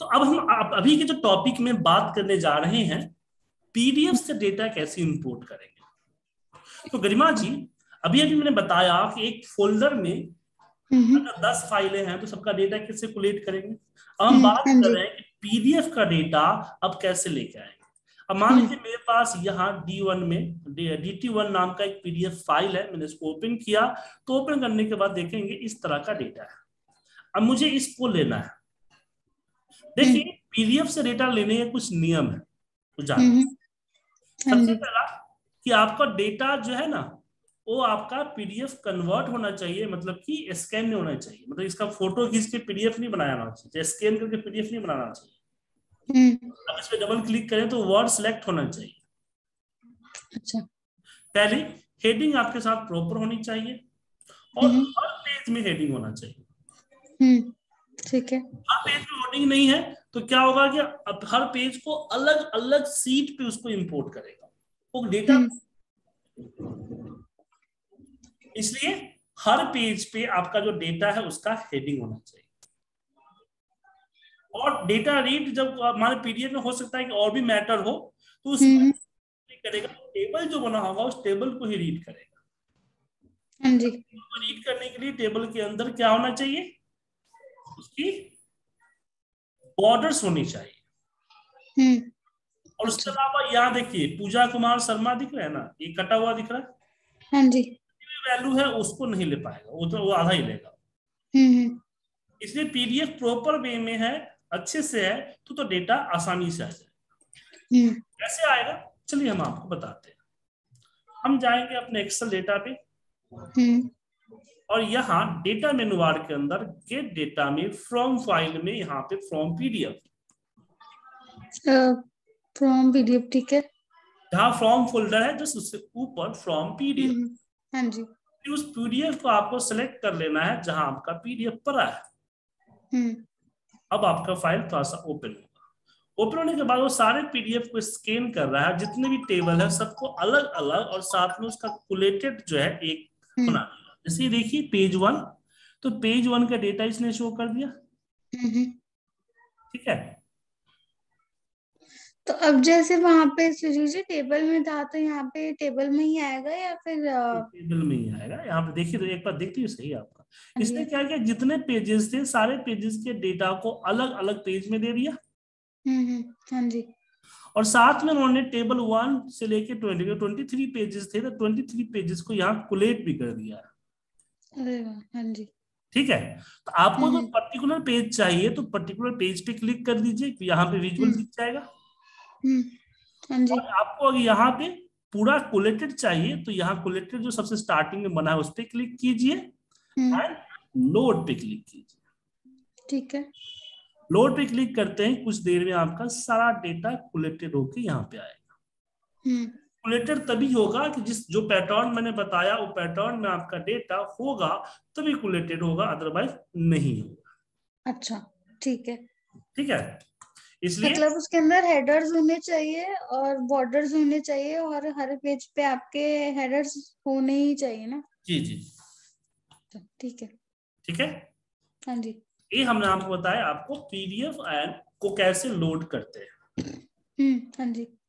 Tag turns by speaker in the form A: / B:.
A: तो अब हम अभी के जो टॉपिक में बात करने जा रहे हैं, पीडीएफ से डेटा कैसे इंपोर्ट करेंगे। तो गरिमा जी, अभी अभी मैंने बताया कि एक फोल्डर में अगर 10 फाइलें हैं तो सबका डेटा कैसे कोलेक्ट करेंगे। अब हम बात
B: हाँ
A: कर
B: जी।
A: रहे हैं कि पीडीएफ का डेटा अब कैसे लेके आएंगे। अब मान लीजिए मेरे पास यहाँ D1 में DT1 नाम का एक पीडीएफ फाइल है, मैंने इसको ओपन किया। तो ओपन करने के बाद देखेंगे इस तरह का डेटा है। अब मुझे इसको लेना है। देखिए, पीडीएफ से डेटा लेने के कुछ नियम है, तो जानिए।
B: हाँ
A: सबसे
B: जी।
A: पहला कि आपका डेटा जो है ना, वो आपका पीडीएफ कन्वर्ट होना चाहिए, मतलब कि स्कैन नहीं होना चाहिए। मतलब इसका फोटो खींच के पीडीएफ नहीं बनाना चाहिए, स्कैन करके पीडीएफ नहीं बनाना चाहिए। अब इस पे डबल क्लिक करें तो वर्ड सेलेक्ट होना चाहिए।
B: अच्छा।
A: पहले हेडिंग आपके साथ प्रॉपर होनी चाहिए, और हर पेज में हेडिंग होना चाहिए।
B: ठीक है।
A: हर पेज में हेडिंग नहीं है तो क्या होगा कि अब हर पेज को अलग अलग सीट पे उसको इंपोर्ट करेगा वो डेटा। इसलिए हर पेज पे आपका जो डेटा है उसका हेडिंग होना चाहिए। और डेटा रीड जब हमारे पीडीएफ में हो सकता है कि और भी मैटर हो, तो उसमें करेगा टेबल जो बना होगा उस टेबल को ही रीड करेगा।
B: हाँ जी।
A: रीड करने के लिए टेबल के अंदर क्या होना चाहिए, उसकी बॉर्डर्स होनी चाहिए। और उसके
B: अच्छा।
A: अलावा यहाँ देखिए पूजा कुमार शर्मा दिख रहा है ना, ये कटा हुआ दिख रहा है।
B: हाँ जी।
A: वैल्यू है उसको नहीं ले पाएगा, वो तो वो आधा ही लेगा। इसलिए पीडीएफ प्रॉपर वे में है, अच्छे से है, तो डेटा आसानी से आ जाए। कैसे आएगा, चलिए हम आपको बताते हैं। हम जाएंगे अपने एक्सेल डेटा पे, और यहाँ डेटा मेनू बार के अंदर गेट डेटा में फ्रॉम फाइल में यहाँ पे फ्रॉम पीडीएफ,
B: फ्रॉम पीडीएफ, ठीक है।
A: जहाँ फ्रॉम फोल्डर है जस्ट उससे ऊपर फ्रॉम पीडीएफ।
B: हाँ जी।
A: फिर उस पीडीएफ को आपको सेलेक्ट कर लेना है जहां आपका पीडीएफ पड़ा है। अब आपका फाइल थोड़ा सा ओपन होगा। ओपन होने के बाद वो सारे पीडीएफ को स्कैन कर रहा है, जितने भी टेबल है सबको अलग अलग, और साथ में उसका कुलेटेड जो है एक बना दिया। जैसे देखिए पेज 1, तो पेज 1 का डेटा इसने शो कर दिया। ठीक है।
B: तो अब जैसे वहां पे सुजीजी टेबल में था, तो यहाँ पे टेबल में ही आएगा या फिर
A: टेबल में ही आएगा। यहाँ पे देखिए, तो एक बार देखती हूँ सही आपका।
B: हाँ जी।
A: इसने क्या किया, जितने पेजेस थे सारे पेजेस के डेटा को अलग अलग पेज में दे दिया।
B: हाँ जी।
A: और साथ में उन्होंने टेबल 1 से लेके 23 पेजेस थे, तो 23 पेजेस को यहाँ कुलेट भी कर दिया।
B: अरे वाह, हाँ जी।
A: ठीक है। तो आपको अगर पर्टिकुलर पेज चाहिए तो पर्टिकुलर पेज पे क्लिक कर दीजिए, यहाँ पे विजुअल दिख जाएगा।
B: हाँ जी।
A: और आपको अगर यहाँ पे पूरा कोलेटेड चाहिए तो यहाँ कोलेटेड जो सबसे स्टार्टिंग में बना है उस पर क्लिक कीजिए, एंड लोड पे क्लिक कीजिए।
B: ठीक है।
A: लोड पे क्लिक करते हैं, कुछ देर में आपका सारा डेटा कोलेक्टेड होके यहाँ पे आएगा। कोलेक्टेड तभी होगा कि जिस जो पैटर्न मैंने बताया वो पैटर्न में आपका डेटा होगा, तभी कोलेक्टेड होगा, अदरवाइज नहीं होगा।
B: अच्छा, ठीक है।
A: ठीक है। इसलिए
B: मतलब उसके अंदर हेडर्स होने चाहिए और बॉर्डर्स होने चाहिए, और हर पेज पे आपके हेडर्स होने ही चाहिए ना।
A: जी जी।
B: तो ठीक है।
A: ठीक है।
B: हाँ जी।
A: ये हमने आपको बताया आपको पीडीएफ एंड को कैसे लोड करते हैं।
B: हाँ जी।